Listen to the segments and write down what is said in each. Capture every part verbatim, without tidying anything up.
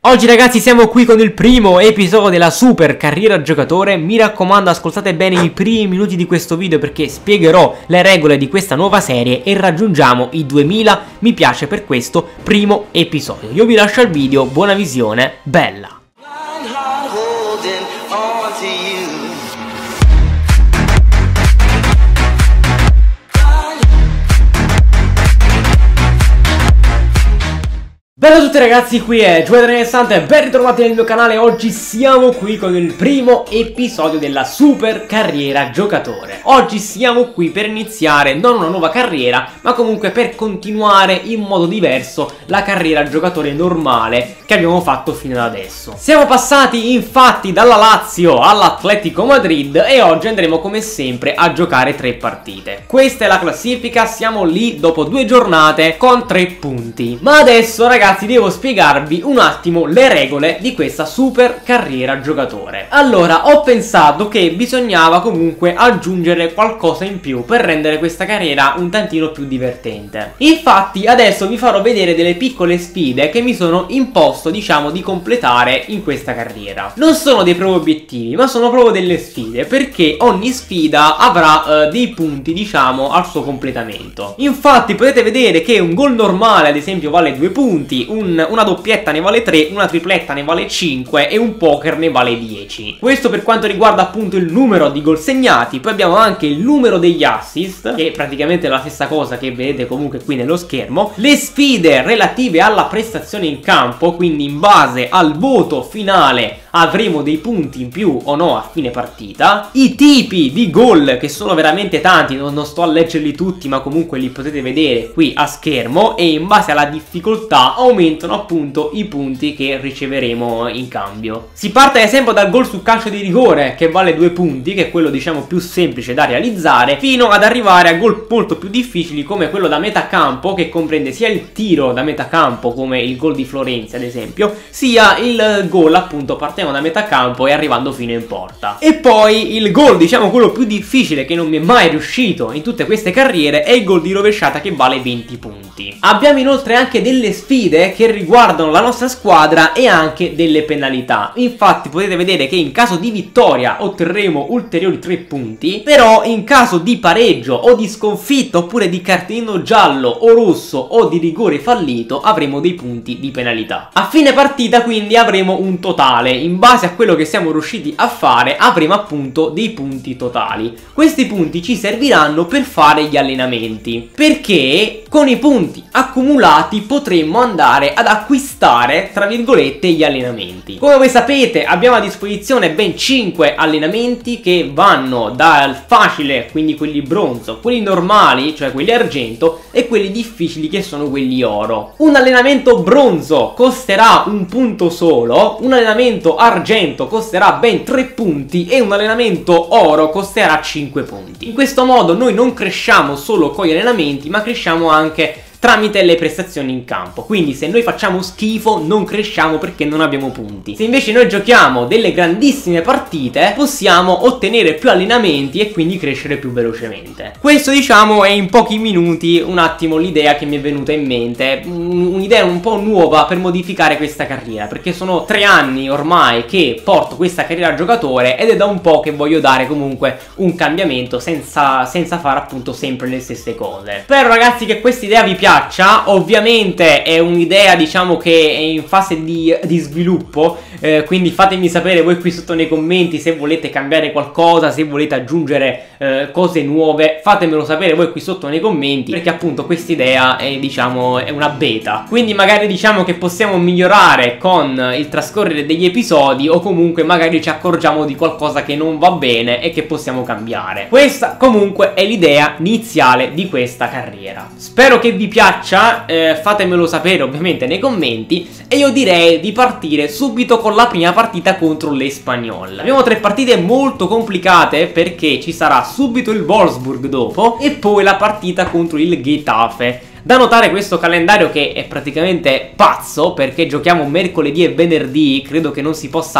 Oggi ragazzi siamo qui con il primo episodio della super carriera giocatore. Mi raccomando, ascoltate bene i primi minuti di questo video perché spiegherò le regole di questa nuova serie e raggiungiamo i duemila mi piace per questo primo episodio. Io vi lascio il video, buona visione, bella! Bella a tutti ragazzi, qui è Giocatore e ben ritrovati nel mio canale. Oggi siamo qui con il primo episodio della super carriera giocatore. Oggi siamo qui per iniziare non una nuova carriera, ma comunque per continuare in modo diverso la carriera giocatore normale che abbiamo fatto fino ad adesso. Siamo passati infatti dalla Lazio all'Atletico Madrid e oggi andremo come sempre a giocare tre partite. Questa è la classifica, siamo lì dopo due giornate con tre punti. Ma adesso ragazzi devo spiegarvi un attimo le regole di questa super carriera giocatore. Allora, ho pensato che bisognava comunque aggiungere qualcosa in più per rendere questa carriera un tantino più divertente. Infatti adesso vi farò vedere delle piccole sfide che mi sono imposto, diciamo, di completare in questa carriera. Non sono dei propri obiettivi, ma sono proprio delle sfide, perché ogni sfida avrà eh, dei punti, diciamo, al suo completamento. Infatti potete vedere che un gol normale ad esempio vale due punti, Un, una doppietta ne vale tre, una tripletta ne vale cinque e un poker ne vale dieci. Questo per quanto riguarda appunto il numero di gol segnati. Poi abbiamo anche il numero degli assist, che è praticamente la stessa cosa che vedete comunque qui nello schermo. Le sfide relative alla prestazione in campo, quindi in base al voto finale avremo dei punti in più o no a fine partita. I tipi di gol, che sono veramente tanti, non, non sto a leggerli tutti, ma comunque li potete vedere qui a schermo, e in base alla difficoltà aumentano appunto i punti che riceveremo in cambio. Si parte ad esempio dal gol su calcio di rigore, che vale due punti, che è quello diciamo più semplice da realizzare, fino ad arrivare a gol molto più difficili come quello da metà campo, che comprende sia il tiro da metà campo come il gol di Florenzi ad esempio, sia il gol appunto partendo da metà campo e arrivando fino in porta. E poi il gol, diciamo quello più difficile, che non mi è mai riuscito in tutte queste carriere, è il gol di rovesciata, che vale venti punti. Abbiamo inoltre anche delle sfide che riguardano la nostra squadra e anche delle penalità. Infatti potete vedere che in caso di vittoria otterremo ulteriori tre punti, però in caso di pareggio o di sconfitta oppure di cartellino giallo o rosso o di rigore fallito avremo dei punti di penalità. A fine partita quindi avremo un totale. In base a quello che siamo riusciti a fare avremo appunto dei punti totali. Questi punti ci serviranno per fare gli allenamenti, perché con i punti accumulati potremmo andare ad acquistare tra virgolette gli allenamenti. Come voi sapete abbiamo a disposizione ben cinque allenamenti che vanno dal facile, quindi quelli bronzo, quelli normali, cioè quelli argento, e quelli difficili che sono quelli oro. Un allenamento bronzo costerà un punto solo, un allenamento argento costerà ben tre punti e un allenamento oro costerà cinque punti. In questo modo noi non cresciamo solo con gli allenamenti, ma cresciamo anche tramite le prestazioni in campo. Quindi se noi facciamo schifo non cresciamo perché non abbiamo punti. Se invece noi giochiamo delle grandissime partite possiamo ottenere più allenamenti e quindi crescere più velocemente. Questo diciamo è in pochi minuti un attimo l'idea che mi è venuta in mente, un'idea un po' nuova per modificare questa carriera, perché sono tre anni ormai che porto questa carriera giocatore ed è da un po' che voglio dare comunque un cambiamento senza, senza fare appunto sempre le stesse cose. Spero ragazzi che questa idea vi piaccia. Ovviamente è un'idea diciamo che è in fase di, di sviluppo, eh, quindi fatemi sapere voi qui sotto nei commenti se volete cambiare qualcosa, se volete aggiungere eh, cose nuove, fatemelo sapere voi qui sotto nei commenti, perché appunto questa idea è diciamo è una beta, quindi magari diciamo che possiamo migliorare con il trascorrere degli episodi, o comunque magari ci accorgiamo di qualcosa che non va bene e che possiamo cambiare. Questa comunque è l'idea iniziale di questa carriera. Spero che vi piaccia. Eh, fatemelo sapere ovviamente nei commenti, e io direi di partire subito con la prima partita contro l'Espanyol. Abbiamo tre partite molto complicate perché ci sarà subito il Wolfsburg dopo e poi la partita contro il Getafe. Da notare questo calendario che è praticamente pazzo, perché giochiamo mercoledì e venerdì, credo che non si possa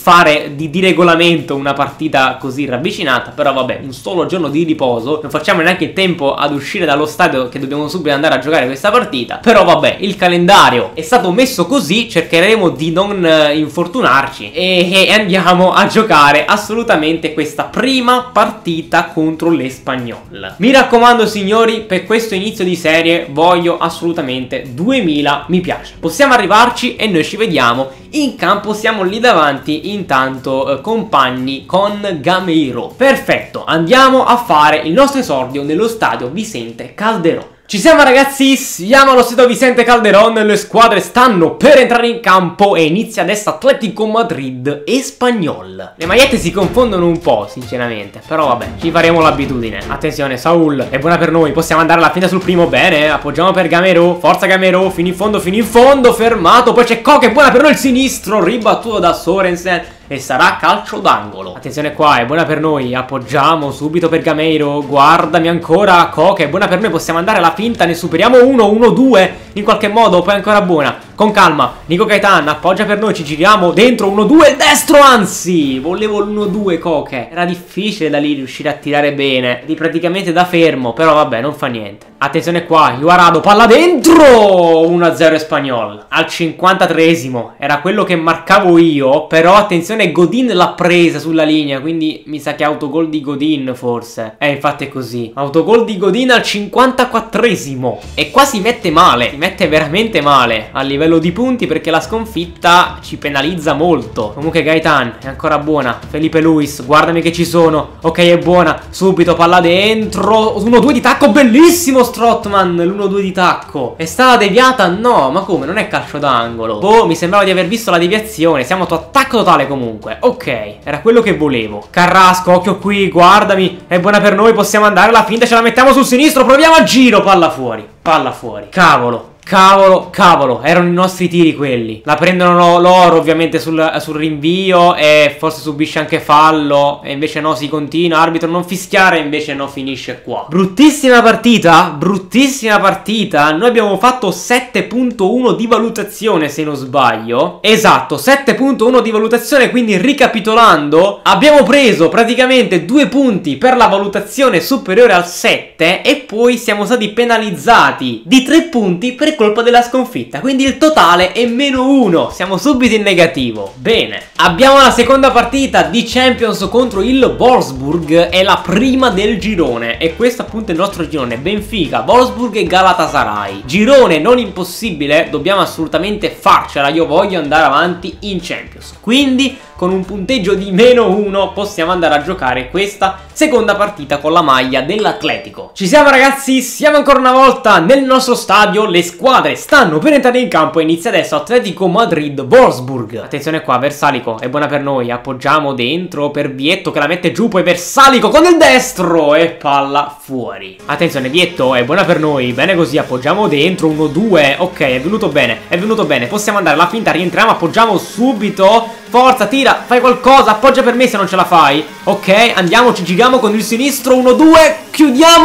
fare di, di regolamento una partita così ravvicinata, però vabbè, un solo giorno di riposo, non facciamo neanche il tempo ad uscire dallo stadio che dobbiamo subito andare a giocare questa partita, però vabbè, il calendario è stato messo così, cercheremo di non eh, infortunarci e, e andiamo a giocare assolutamente questa prima partita contro l'Espanyol. Mi raccomando signori, per questo inizio di serie voglio assolutamente duemila mi piace, possiamo arrivarci e noi ci vediamo in campo, siamo lì davanti intanto eh, compagni con Gameiro. Perfetto, andiamo a fare il nostro esordio nello stadio Vicente Calderón. Ci siamo ragazzi, siamo allo stadio Vicente Calderón, le squadre stanno per entrare in campo e inizia adesso Atletico Madrid e Espanyol. Le magliette si confondono un po' sinceramente, però vabbè, ci faremo l'abitudine. Attenzione, Saul, è buona per noi, possiamo andare alla fine sul primo, bene, appoggiamo per Gameiro, forza Gameiro, fino in fondo, fino in fondo, fermato, poi c'è Koke, è buona per noi il sinistro, ribattuto da Sorensen. E sarà calcio d'angolo. Attenzione qua, è buona per noi. Appoggiamo subito per Gameiro. Guardami ancora Koke, è buona per noi. Possiamo andare alla finta, ne superiamo uno, uno, due in qualche modo, poi ancora buona. Con calma, Nico Gaetan appoggia per noi, ci giriamo dentro, uno due, destro anzi. Volevo l'uno due Koke. Era difficile da lì riuscire a tirare bene, di praticamente da fermo, però vabbè, non fa niente. Attenzione qua, Juarado, palla dentro, uno a zero Espanyol. Al cinquantatreesimo, era quello che marcavo io, però attenzione, Godin l'ha presa sulla linea, quindi mi sa che autogol di Godin forse. Eh, infatti è così, autogol di Godin al cinquantaquattresimo. E qua si mette male, si mette veramente male a livello di punti perché la sconfitta ci penalizza molto. Comunque Gaetan è ancora buona, Felipe Luis, guardami che ci sono. Ok, è buona, subito palla dentro, uno due di tacco, bellissimo Strootman, l'uno due di tacco. È stata deviata? No, ma come? Non è calcio d'angolo. Boh, mi sembrava di aver visto la deviazione. Siamo a attacco totale comunque. Ok, era quello che volevo. Carrasco, occhio qui, guardami. È buona per noi, possiamo andare alla finta, ce la mettiamo sul sinistro, proviamo a giro, palla fuori. Palla fuori. Cavolo. Cavolo, cavolo, erano i nostri tiri quelli. La prendono loro ovviamente sul, sul rinvio e forse subisce anche fallo. E invece no, si continua, arbitro non fischiare, invece no, finisce qua. Bruttissima partita, bruttissima partita. Noi abbiamo fatto sette punto uno di valutazione se non sbaglio. Esatto, sette punto uno di valutazione, quindi ricapitolando abbiamo preso praticamente due punti per la valutazione superiore al sette e poi siamo stati penalizzati di tre punti per colpa della sconfitta, quindi il totale è meno uno, siamo subito in negativo. Bene, abbiamo la seconda partita di Champions contro il Wolfsburg, è la prima del girone e questo appunto è il nostro girone, Benfica, Wolfsburg e Galatasaray. Girone non impossibile, dobbiamo assolutamente farcela, io voglio andare avanti in Champions, quindi con un punteggio di meno uno possiamo andare a giocare questa seconda partita con la maglia dell'Atletico. Ci siamo ragazzi, siamo ancora una volta nel nostro stadio, le squadre stanno per entrare in campo e inizia adesso Atletico Madrid-Wolfsburg. Attenzione qua, Versalico, è buona per noi, appoggiamo dentro per Vietto che la mette giù, poi Versalico con il destro e palla fuori. Attenzione, Vietto è buona per noi, bene così, appoggiamo dentro, uno due, ok, è venuto bene, è venuto bene, possiamo andare alla finta, rientriamo, appoggiamo subito. Forza, tira, fai qualcosa, appoggia per me se non ce la fai. Ok, andiamo, ci giriamo con il sinistro, uno due, chiudiamo,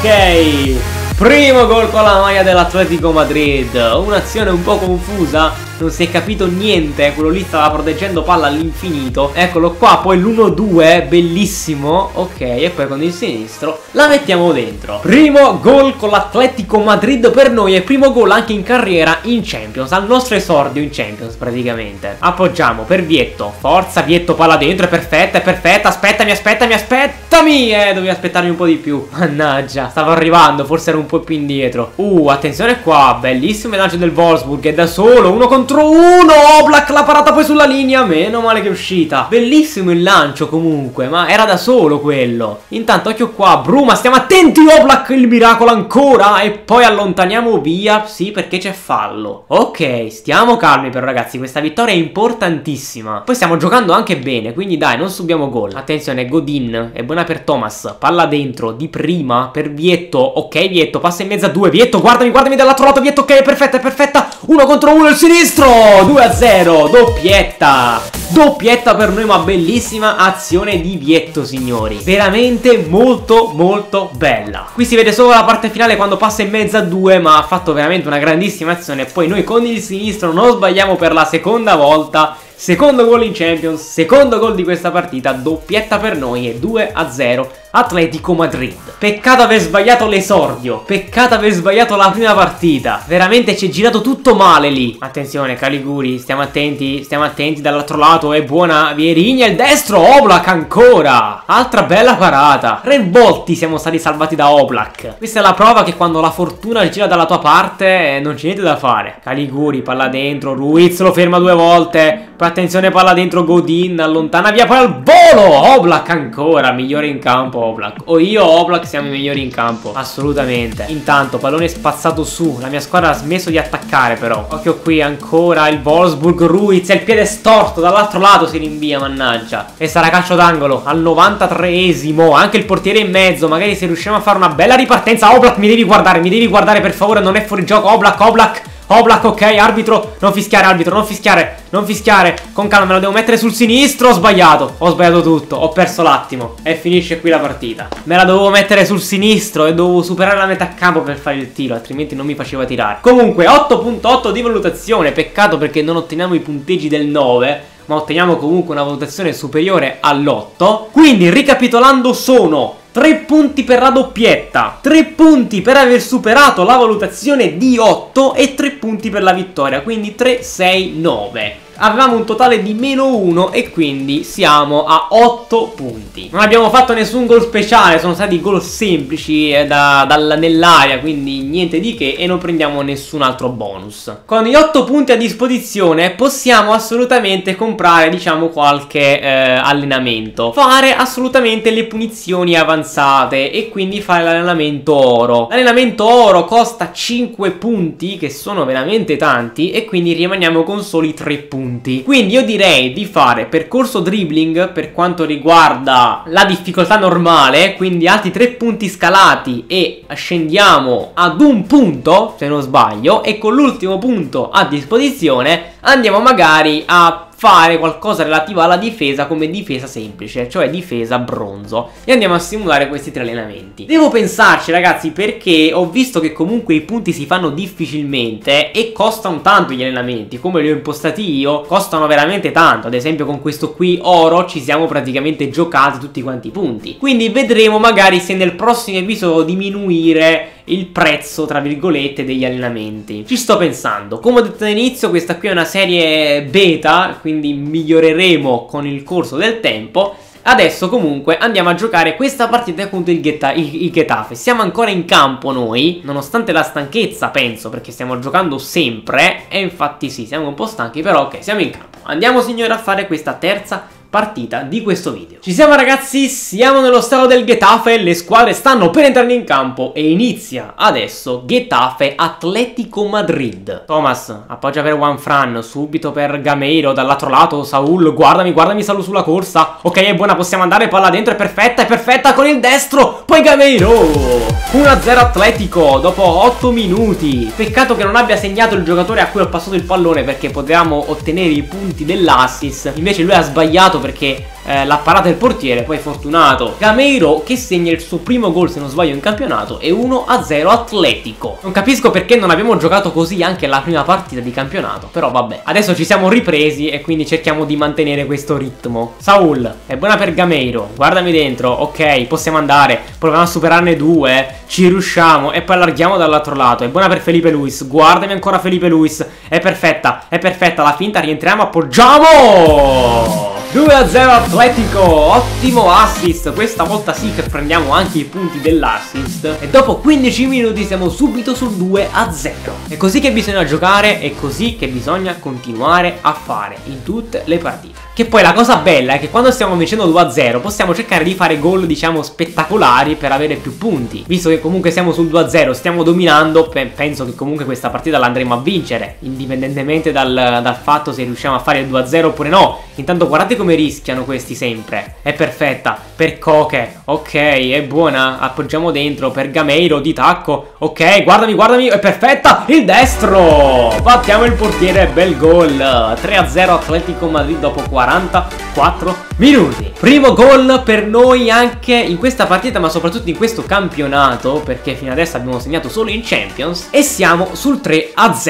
ok. Primo gol con la maglia dell'Atletico Madrid. Un'azione un po' confusa, non si è capito niente. Quello lì stava proteggendo palla all'infinito. Eccolo qua, poi l'uno due, bellissimo. Ok, e poi con il sinistro la mettiamo dentro. Primo gol con l'Atletico Madrid per noi e primo gol anche in carriera in Champions, al nostro esordio in Champions praticamente. Appoggiamo per Vietto, forza Vietto, palla dentro, è perfetta, è perfetta. Aspettami, aspettami, aspettami. Eh, dovevi aspettarmi un po' di più. Mannaggia, stavo arrivando, forse ero un po' più indietro. Uh, attenzione qua, bellissimo il lancio del Wolfsburg, è da solo, uno contro uno. Oblak la parata poi sulla linea, meno male che è uscita. Bellissimo il lancio comunque, ma era da solo quello. Intanto occhio qua, Bruma, stiamo attenti, Oblak, il miracolo ancora. E poi allontaniamo via, sì, perché c'è fallo. Ok, stiamo calmi però ragazzi, questa vittoria è importantissima. Poi stiamo giocando anche bene, quindi dai, non subiamo gol. Attenzione, Godin, è buona per Thomas, palla dentro, di prima, per Vietto. Ok Vietto, passa in mezzo a due, Vietto, guardami, guardami dall'altro lato, Vietto, ok, è perfetta, è perfetta. Uno contro uno, il sinistro, due a zero, doppietta. Doppietta per noi, ma bellissima azione di Vietto, signori. Veramente molto molto bella. Qui si vede solo la parte finale quando passa in mezzo a due, ma ha fatto veramente una grandissima azione. E poi noi con il sinistro non sbagliamo per la seconda volta. secondo gol in Champions, secondo gol di questa partita, doppietta per noi e due a zero Atletico Madrid. Peccato aver sbagliato l'esordio, peccato aver sbagliato la prima partita, veramente ci è girato tutto male lì. Attenzione Caliguri, stiamo attenti, stiamo attenti dall'altro lato, è buona Vierignha, il destro, Oblak ancora, altra bella parata. Tre volte siamo stati salvati da Oblak. Questa è la prova che quando la fortuna gira dalla tua parte non c'è niente da fare. Caliguri, palla dentro, Ruiz lo ferma due volte, poi attenzione palla dentro, Godin allontana via, poi al volo, Oblak ancora, migliore in campo Oblak. O io o Oblak siamo i migliori in campo, assolutamente. Intanto pallone spazzato su, la mia squadra ha smesso di attaccare però. Occhio qui ancora il Wolfsburg, Ruiz, è il piede storto, dall'altro lato si rinvia, mannaggia. E sarà calcio d'angolo al novantatreesimo, anche il portiere in mezzo, magari se riusciamo a fare una bella ripartenza. Oblak, mi devi guardare, mi devi guardare per favore, non è fuori gioco. Oblak, Oblak Oblak, ok, arbitro, non fischiare, arbitro, non fischiare, non fischiare, con calma, me lo devo mettere sul sinistro, ho sbagliato, ho sbagliato tutto, ho perso l'attimo e finisce qui la partita. Me la dovevo mettere sul sinistro e dovevo superare la metà campo per fare il tiro, altrimenti non mi faceva tirare. Comunque, otto punto otto di valutazione, peccato perché non otteniamo i punteggi del nove, ma otteniamo comunque una valutazione superiore all'otto. Quindi, ricapitolando, sono tre punti per la doppietta, tre punti per aver superato la valutazione di otto e tre punti per la vittoria, quindi tre, sei, nove. Avevamo un totale di meno uno e quindi siamo a otto punti. Non abbiamo fatto nessun gol speciale, sono stati gol semplici eh, da, dal, nell'aria, quindi niente di che, e non prendiamo nessun altro bonus. Con gli otto punti a disposizione possiamo assolutamente comprare, diciamo, qualche eh, allenamento, fare assolutamente le punizioni avanzate e quindi fare l'allenamento oro. L'allenamento oro costa cinque punti, che sono veramente tanti, e quindi rimaniamo con soli tre punti. Quindi io direi di fare percorso dribbling per quanto riguarda la difficoltà normale, quindi altri tre punti scalati e scendiamo ad un punto, se non sbaglio, e con l'ultimo punto a disposizione andiamo magari a fare qualcosa relativo alla difesa come difesa semplice, cioè difesa bronzo, e andiamo a simulare questi tre allenamenti. Devo pensarci ragazzi, perché ho visto che comunque i punti si fanno difficilmente e costano tanto gli allenamenti, come li ho impostati io, costano veramente tanto. Ad esempio con questo qui oro ci siamo praticamente giocati tutti quanti i punti, quindi vedremo magari se nel prossimo episodio diminuire il prezzo tra virgolette degli allenamenti. Ci sto pensando. Come ho detto all'inizio, questa qui è una serie beta, quindi miglioreremo con il corso del tempo. Adesso comunque andiamo a giocare questa partita contro il, Geta il, il Getafe. Siamo ancora in campo noi, nonostante la stanchezza penso, perché stiamo giocando sempre. E infatti sì, siamo un po' stanchi, però ok, siamo in campo. Andiamo signori a fare questa terza partita di questo video. Ci siamo ragazzi, siamo nello stadio del Getafe, le squadre stanno per entrare in campo e inizia adesso Getafe Atletico Madrid. Thomas appoggia per Juanfran, subito per Gameiro, dall'altro lato Saul, guardami, guardami Saul sulla corsa, ok è buona, possiamo andare, palla dentro, è perfetta, è perfetta con il destro, poi Gameiro, uno a zero Atletico dopo otto minuti. Peccato che non abbia segnato il giocatore a cui ho passato il pallone, perché potevamo ottenere i punti dell'assist, invece lui ha sbagliato perché eh, l'ha parata il portiere, poi fortunato Gameiro che segna il suo primo gol, se non sbaglio, in campionato, e uno a zero Atletico. Non capisco perché non abbiamo giocato così anche la prima partita di campionato, però vabbè, adesso ci siamo ripresi e quindi cerchiamo di mantenere questo ritmo. Saul è buona per Gameiro, guardami dentro, ok, possiamo andare, proviamo a superarne due, ci riusciamo e poi allarghiamo dall'altro lato. È buona per Felipe Luis, guardami ancora Felipe Luis, è perfetta, è perfetta la finta, rientriamo, appoggiamo! due a zero Atletico, ottimo assist, questa volta sì che prendiamo anche i punti dell'assist e dopo quindici minuti siamo subito sul due a zero. È così che bisogna giocare, è così che bisogna continuare a fare in tutte le partite. Che poi la cosa bella è che quando stiamo vincendo due a zero possiamo cercare di fare gol, diciamo, spettacolari per avere più punti. Visto che comunque siamo sul due a zero, stiamo dominando, pe penso che comunque questa partita la andremo a vincere, indipendentemente dal, dal fatto se riusciamo a fare il due a zero oppure no. Intanto guardate come rischiano questi sempre. È perfetta per Koke, ok, è buona, appoggiamo dentro per Gameiro di tacco, ok, guardami, guardami, è perfetta, il destro, battiamo il portiere, bel gol, tre a zero Atletico Madrid dopo quarantaquattro minuti. Primo gol per noi anche in questa partita, ma soprattutto in questo campionato, perché fino adesso abbiamo segnato solo in Champions, e siamo sul tre a zero.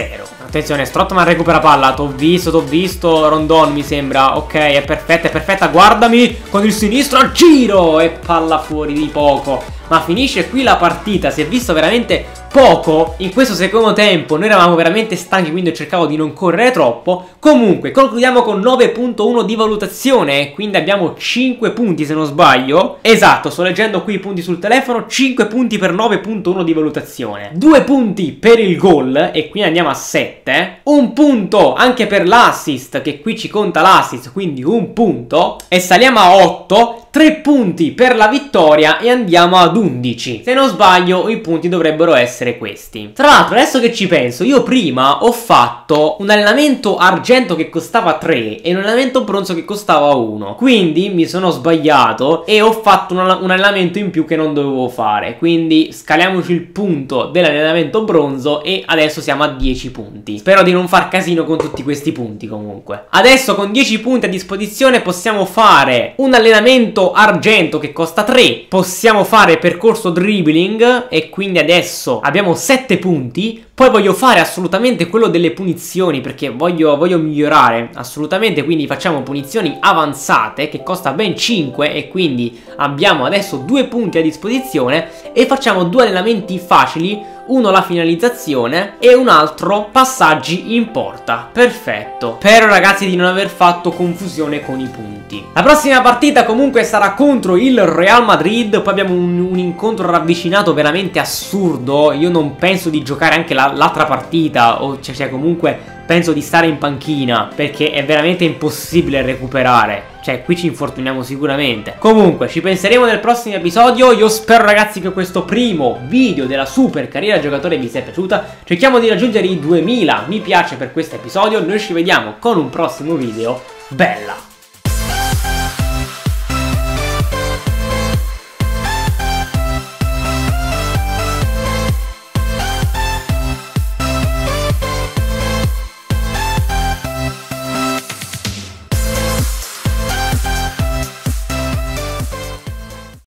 Attenzione, Strootman recupera palla. T'ho visto, t'ho visto. Rondon mi sembra. Ok, è perfetta, è perfetta. Guardami con il sinistro al giro. E palla fuori di poco. Ma finisce qui la partita. Si è visto veramente poco in questo secondo tempo. Noi eravamo veramente stanchi, quindi cercavo di non correre troppo. Comunque concludiamo con nove punto uno di valutazione. Quindi abbiamo cinque punti se non sbaglio. Esatto, sto leggendo qui i punti sul telefono. Cinque punti per nove punto uno di valutazione. Due punti per il gol. E quindi andiamo a sette. Un punto anche per l'assist, che qui ci conta l'assist, quindi un punto. E saliamo a otto. Tre punti per la vittoria e andiamo ad undici. Se non sbaglio i punti dovrebbero essere questi. Tra l'altro adesso che ci penso, io prima ho fatto un allenamento argento che costava tre e un allenamento bronzo che costava uno. Quindi mi sono sbagliato e ho fatto un, un allenamento in più che non dovevo fare. Quindi scaliamoci il punto dell'allenamento bronzo e adesso siamo a dieci punti. Spero di non far casino con tutti questi punti comunque. Adesso con dieci punti a disposizione possiamo fare un allenamento argento che costa tre. Possiamo fare percorso dribbling e quindi adesso abbiamo sette punti. Poi voglio fare assolutamente quello delle punizioni perché voglio, voglio migliorare assolutamente, quindi facciamo punizioni avanzate che costa ben cinque e quindi abbiamo adesso due punti a disposizione e facciamo due allenamenti facili, uno la finalizzazione e un altro passaggi in porta. Perfetto. Spero ragazzi di non aver fatto confusione con i punti. La prossima partita comunque sarà contro il Real Madrid. Poi abbiamo un, un incontro ravvicinato veramente assurdo. Io non penso di giocare anche la l'altra partita, o cioè, cioè comunque penso di stare in panchina perché è veramente impossibile recuperare. Cioè qui ci infortuniamo sicuramente. Comunque ci penseremo nel prossimo episodio. Io spero ragazzi che questo primo video della super carriera giocatore vi sia piaciuta. Cerchiamo di raggiungere i duemila mi piace per questo episodio. Noi ci vediamo con un prossimo video. Bella!